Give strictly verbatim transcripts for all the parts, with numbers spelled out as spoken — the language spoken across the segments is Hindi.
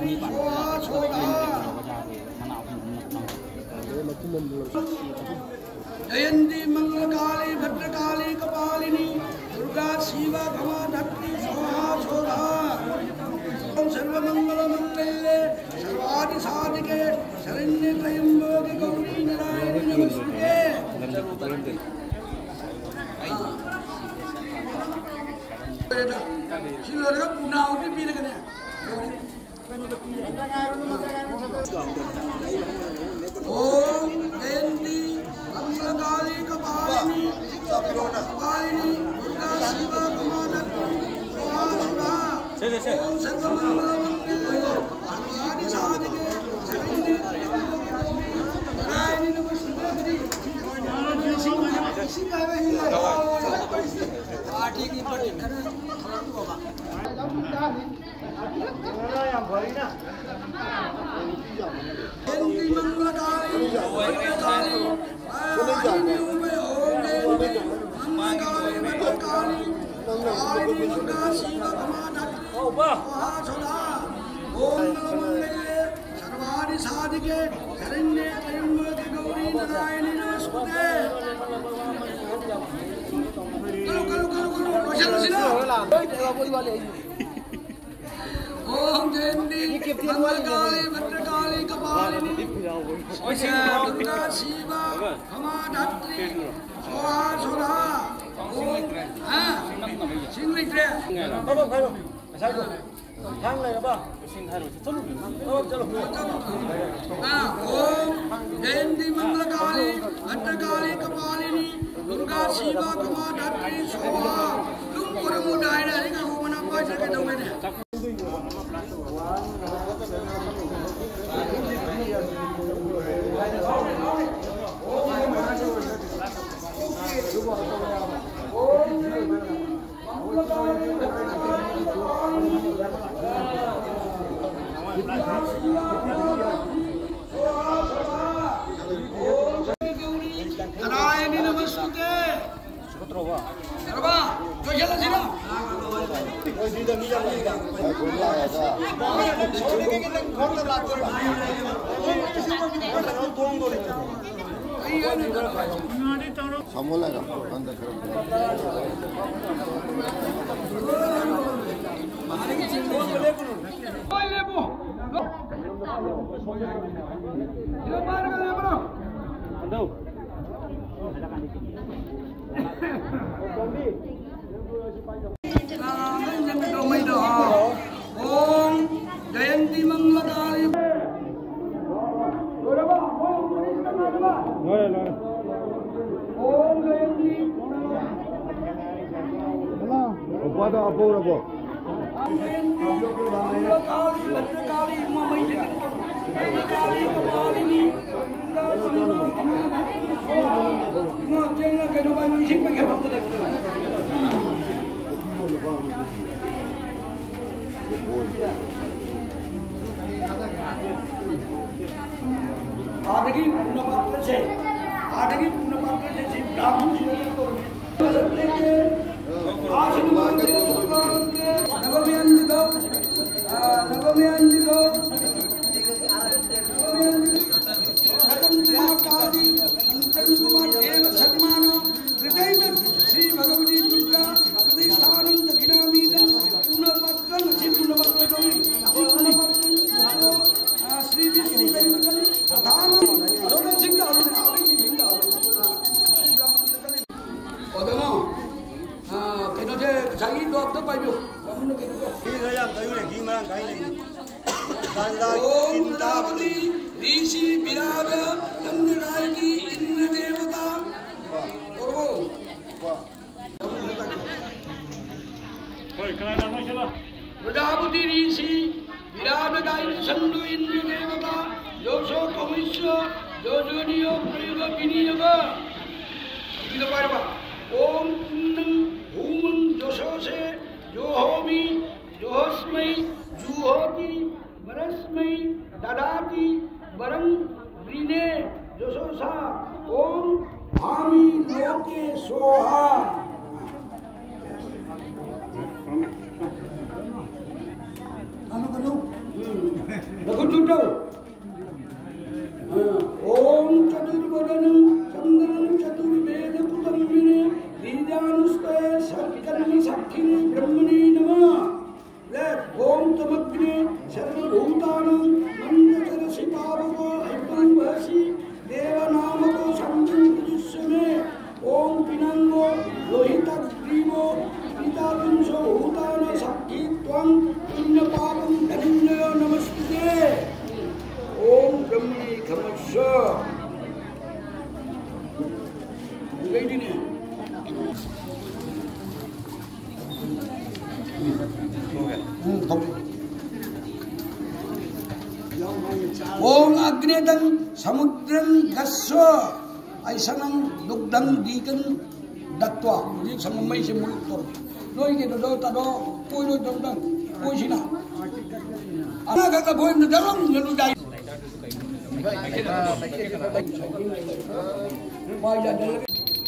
जयंती मंगलकाली भद्रकाली कपालिनी दुर्गा शिवा भवा धत्री स्वाहा सोधा सर्वमंगल मंगल्ये सर्वादि साधिके शरण्ये त्र्यंबके गौरी नारायणी नमस्ते। सिलोरे पुनाव भी पी लगने ओम जयंती मंगलकाली कपालिनी कपालिनी दुर्गा शिवा भवा धत्री स्वाहा सोधा ओम सर्वमंगल मंगल्ये सर्वादि साधिके शरण्ये नारायणी नमस्ते। पार्टी की पार्टी करना थोड़ा तो होगा जयंती मंगलकाली भद्रकाली मंगलकाली भद्रकाली काली दुर्गा शिवा भवा धत्री स्वाहा सोधा ओम मंगल्ये सर्वादि साधिके शरण्ये त्र्यंबके गौरी नारायणी नमस्ते। करो करो करो करो रोशन सिला ओम जयंती मंगलकाली भद्रकाली कपालिनी दुर्गा शिवा भवा धत्री स्वाहा सोधा ओम हां सिंगल ट्रे बाबा भाई साइड थांग ले बाबा सिंग हारो चलो चलो हां ओम जयंती मंगलकाली भद्रकाली कपालिनी दुर्गा शिवा भवा धत्री स्वाहा तुम पूरा मुदाई ना का वो बना पास के दो में नारायणी नमस्ते। सर्वा जो चला सिरा ओम जयंती मंगलकाली ओम जयंती मंगलकाली भद्रकाली कपालिनी आदगी पूर्ण पात्र से आदगी पूर्ण पात्र से शिव ब्राह्मण को सत्य के आशीर्वाद से नवम्यान दो नवम्यान दो काली अंतर्गुण देव सम्मान कृतैन श्री भगवती दुर्गा प्रतिष्ठानं दक्षिणामीदं पूर्णपत्रं श्री पूर्णपत्रं श्री विष्णु दैवतं प्रधान दोनों सिंह आदि सिंह पदमा हां केनोजे जाई तो अब तो पाइबो हमने केनो ठीक है यार कहियो नहीं मां काई नहीं ओम दावती ऋषि विराज चंद्ररायकी इंद्र देवता ओहो कोई कनाडा में चला प्रजापति ऋषि विराज गाय संदु इंद्र देवता जोशो कमिश्र जोजोनियो प्रयोग विनियोग इधर पारबा ओम पुन्नं भूमं जोशोसे जोहोमि जोस्मै जुहोति वरस्मै ददाति वरं वृणे जोशोसा ओम भामि लोके सोहा कनो कनो ओम चतुर्वदनं चंद्रं चतुर्वेदपुतं विने लीलानुस्तये सत्कर्म साक्षिणे ब्रह्मणे नमः। ओम तमग्ने सर्वभूतानां मंदचरसि पावको अल्पं वहसि देवनामको संजं प्रजुष्यमे। ओम पिनांगो लोहितग्रीवो पितापुंसो भूतान साक्षी त्वं पुण्यपापं धनञ्जय नमस्ते। ओम ब्रह्मणे खमस्व गई ने ओम अग्नेदं समुद्रं गस्व ऐसनं दुग्धं दीगं दत्वा ये संगमई से मुल्क तो लोई के दो तदो कोई लो दो दो कोई सिना अना का कोई न दरम जनु जाई बाय जा दल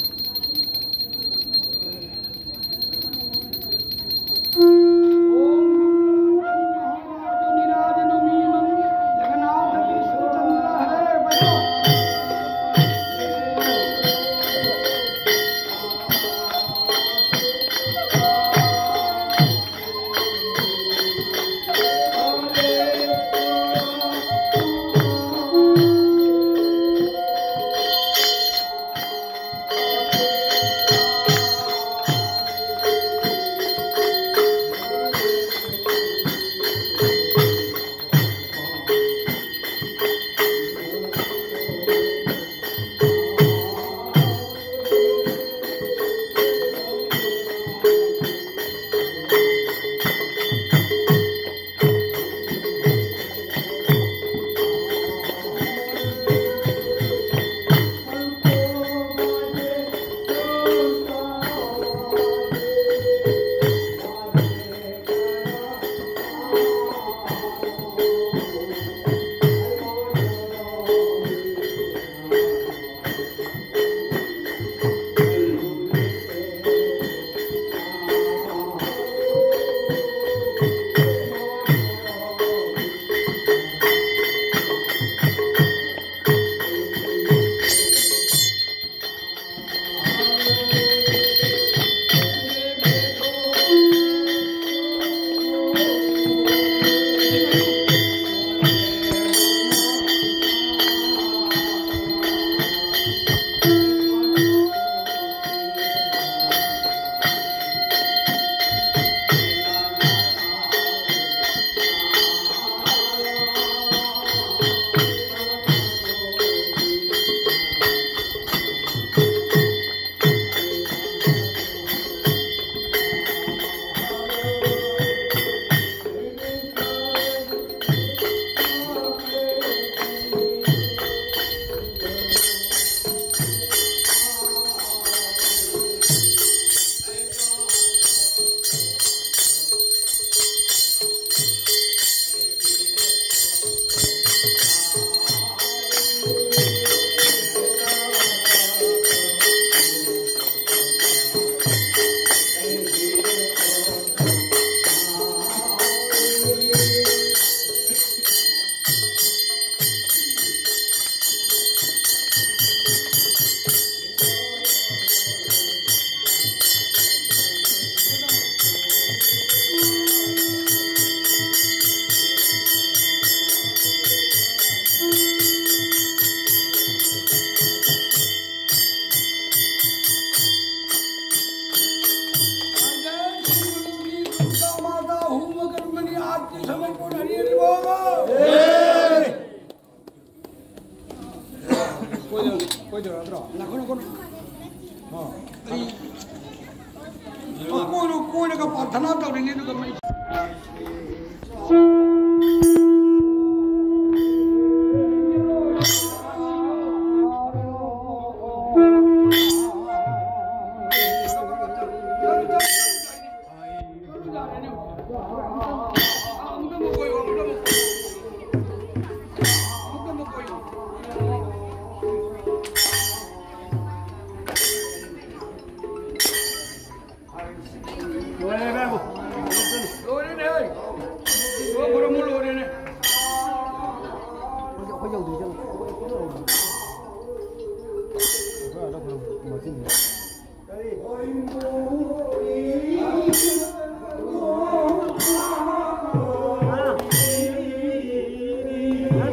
प्रार्थना करेंगे तो मैं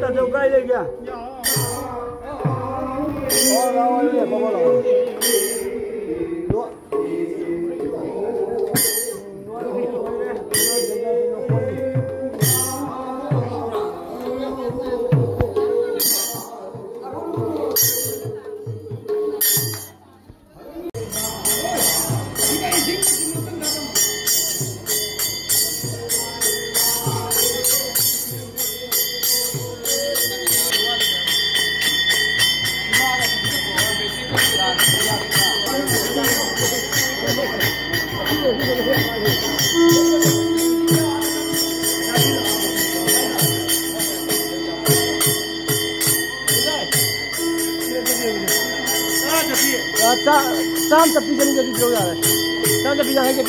ta đâu cây đây kìa. Ô rồi, bây giờ có bao lâu? Đúng. Sam tapi jadi jadi juga lah. Sam tapi jangan jadi.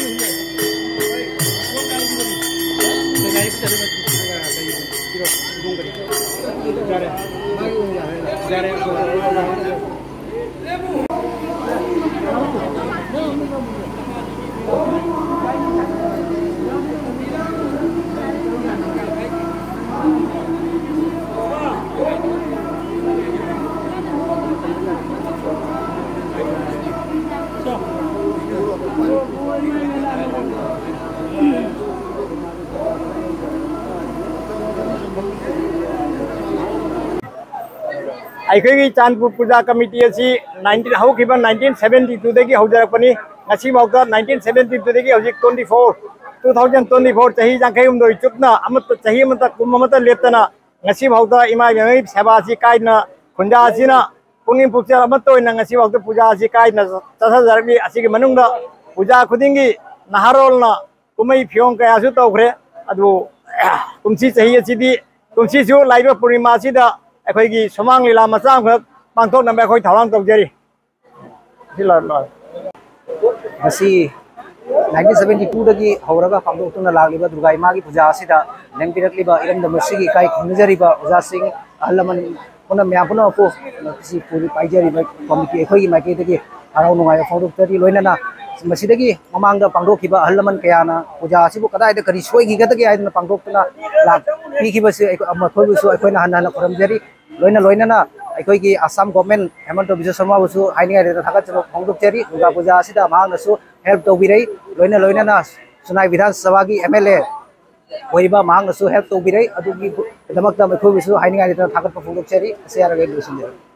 Naik cari macam tu lah. Kiro hidung kiri. Jare. Jare. ꯑꯩꯈꯣꯏꯒꯤ ꯆꯥꯟꯄꯨꯔ ꯄꯨꯖꯥ ꯀꯃꯤꯇꯤ ꯑꯁꯤ nineteen ꯍꯧꯈꯤꯕ nineteen seventy-two ꯗꯒꯤ ꯍꯧꯖꯔꯛꯄꯅꯤ ꯉꯁꯤꯐꯥꯎꯗ nineteen seventy-two ꯗꯒꯤ ꯍꯧꯖꯤꯛ twenty-four twenty twenty-four ꯆꯍꯤ ꯌꯥꯡꯈꯩꯍꯨꯝꯗꯣꯏ ꯆꯨꯞꯅ ꯑꯃꯠꯇ ꯆꯍꯤ ꯑꯃꯠꯇ ꯀꯨꯝ ꯑꯃꯠꯇ ꯂꯦꯞꯇꯅ ꯉꯁꯤꯐꯥꯎꯗ ꯏꯃꯥ ꯏꯕꯦꯝꯃꯒꯤ ꯁꯦꯕꯥ ꯑꯁꯤ ꯀꯥꯏꯗꯅ ꯈꯨꯟꯖꯥ ꯑꯁꯤꯅ ꯄꯨꯛꯅꯤꯡ ꯄꯨꯛꯆꯦꯜ ꯑꯃꯠꯇ ꯑꯣꯏꯅ ꯉꯁꯤꯐꯥꯎꯗ ꯄꯨꯖꯥ ꯑꯁꯤ ꯀꯥꯏꯗꯅ ꯆꯠꯊꯖꯔꯛꯂꯤ ꯑꯁꯤꯒꯤ ꯃꯅꯨꯡꯗ ꯄꯨꯖꯥ ꯈꯨꯗꯤꯡꯒꯤ ꯅꯍꯥꯔꯣꯜꯅ ꯀꯨꯝꯍꯩ ꯐꯤꯌꯣꯡ ꯀꯌꯥꯁꯨ ꯇꯧꯈ꯭ꯔꯦ ꯑꯗꯨ ꯀꯨꯝꯁꯤ ꯆꯍꯤ ꯑꯁꯤꯗꯤ ꯀꯨꯝꯁꯤꯁꯨ ꯂꯥꯛꯏꯕ ꯄꯨꯔꯅꯤꯃꯥ ꯑꯁꯤꯗ ꯑꯩꯈꯣꯏꯒꯤ ꯁꯨꯃꯥꯡ ꯂꯤꯂꯥ ꯃꯆꯥ ꯑꯃꯈꯛ ꯄꯥꯡꯊꯣꯛꯅꯕ ꯑꯩꯈꯣꯏ ꯊꯧꯔꯥꯡ ꯇꯧꯖꯔꯤ ꯃꯁꯤ nineteen seventy-two ꯗꯒꯤ ꯍꯧꯔꯒ ꯄꯥꯡꯊꯣꯛꯇꯨꯅ ꯂꯥꯛꯂꯤꯕ ꯗꯨꯔꯒꯥ ꯏꯃꯥꯒꯤ ꯄꯨꯖꯥ ꯑꯁꯤꯗ ꯂꯦꯡꯕꯤꯔꯛꯂꯤꯕ ꯏꯔꯝꯗꯝ ꯑꯁꯤꯒꯤ ꯏꯀꯥꯏ ꯈꯨꯝꯅꯖꯔꯤꯕ ꯑꯣꯖꯥꯁꯤꯡ ꯑꯍꯜ ꯂꯃꯟ ꯄꯨꯟꯅ ꯃꯌꯥꯝ ꯄꯨꯝꯅꯃꯛꯄꯨ ꯃꯁꯤ ꯄꯥꯏꯖꯔꯤꯕ ꯀꯝꯃꯤꯇꯤ ꯑꯩꯈꯣꯏꯒꯤ ꯃꯥꯏꯀꯩꯗꯒꯤ ꯍꯔꯥꯎ ꯅꯨꯡꯉꯥꯏꯕ ꯐꯣꯡꯗꯣꯛꯆꯔꯤ ꯂꯣꯏꯅꯅ ꯃꯁꯤꯗꯒꯤ ꯃꯃꯥꯡꯗ ꯄꯥꯡꯊꯣꯛꯈꯤꯕ ꯑꯍꯜ ꯂꯃꯟ ꯀꯌꯥꯅ ꯄꯨꯖꯥ ꯑꯁꯤꯕꯨ ꯀꯗꯥꯏꯗ ꯀꯔꯤ ꯁꯣꯏꯈꯤꯒꯗꯒꯦ ꯍꯥꯏꯗꯨꯅ ꯄꯥꯡꯊꯣꯛꯇꯨꯅ ꯂꯥꯛꯄꯤꯈꯤꯕꯁꯤ ꯃꯈꯣꯏꯕꯨꯁꯨ ꯑꯩꯈꯣꯏꯅ ꯍꯟꯅ ꯍꯟꯅ ꯈꯨꯔꯨꯝꯖꯔꯤ ꯂꯣꯏꯅ ꯂꯣꯏꯅꯅ ꯑꯩꯈꯣꯏꯒꯤ ꯑꯁꯥꯝ ꯒꯣꯚꯔꯟꯃꯦꯟ ꯍꯦꯃꯟꯇ ꯕꯤꯖꯣꯏ ꯁꯔꯃꯥꯕꯨꯁꯨ ꯍꯥꯏꯅꯤꯡꯉꯥꯏ ꯊꯥꯒꯠꯆꯕ ꯐꯣꯡꯗꯣꯛꯆꯔꯤ ꯗꯨꯔꯒꯥ ꯄꯨꯖꯥ ꯑꯁꯤꯗ ꯃꯍꯥꯛꯅꯁꯨ ꯍꯦꯜꯞ ꯇꯧꯕꯤꯔꯩ ꯂꯣꯏꯅ ꯂꯣꯏꯅꯅ ꯁꯨꯅꯥꯏ ꯕꯤꯙꯥꯟ ꯁꯚꯥꯒꯤ ꯑꯦꯝ ꯑꯦꯜ ꯑꯦ ꯑꯣꯏꯔꯤꯕ ꯃꯍꯥꯛꯅꯁꯨ ꯍꯦꯜꯞ ꯇꯧꯕꯤꯔꯩ ꯑꯗꯨꯒꯤꯗꯃꯛꯇ ꯑꯩꯈꯣꯏꯕꯨꯁꯨ ꯍꯥꯏꯅꯤꯡꯉꯥꯏ ꯊꯥꯒꯠꯄ ꯐꯣꯡꯗꯣꯛꯆꯔꯤ ꯑꯁꯤ ꯍꯥꯏꯔꯒ ꯂꯣꯏꯁꯤꯟꯖꯔꯤ